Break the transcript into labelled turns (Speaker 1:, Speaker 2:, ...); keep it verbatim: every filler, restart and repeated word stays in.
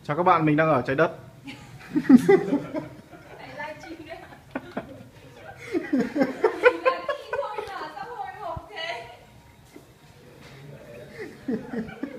Speaker 1: Chào các bạn, mình đang ở trái đất.
Speaker 2: Này livestream đấy hả? Mình là khi thôi mà sao hồi hộp thế?